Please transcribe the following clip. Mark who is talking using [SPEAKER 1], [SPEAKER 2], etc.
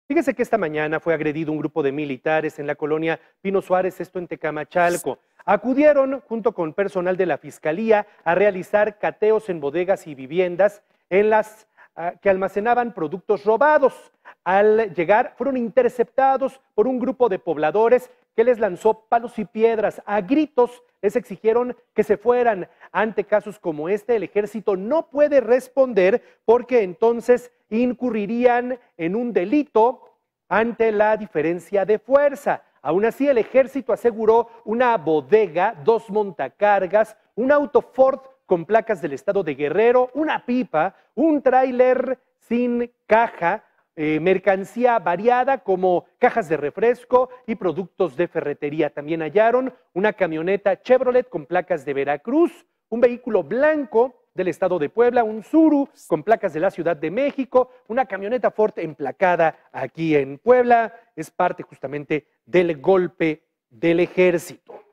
[SPEAKER 1] Fíjese que esta mañana fue agredido un grupo de militares en la colonia Pino Suárez, esto en Tecamachalco. Acudieron junto con personal de la Fiscalía a realizar cateos en bodegas y viviendas en las que almacenaban productos robados. Al llegar fueron interceptados por un grupo de pobladores que les lanzó palos y piedras. A gritos les exigieron que se fueran. Ante casos como este, el ejército no puede responder porque entonces incurrirían en un delito ante la diferencia de fuerza. Aún así, el ejército aseguró una bodega, 2 montacargas, un auto Ford con placas del estado de Guerrero, una pipa, un tráiler sin caja, mercancía variada como cajas de refresco y productos de ferretería. También hallaron una camioneta Chevrolet con placas de Veracruz, un vehículo blanco del estado de Puebla, un Tsuru con placas de la Ciudad de México, una camioneta Ford emplacada aquí en Puebla. Es parte justamente del golpe del ejército.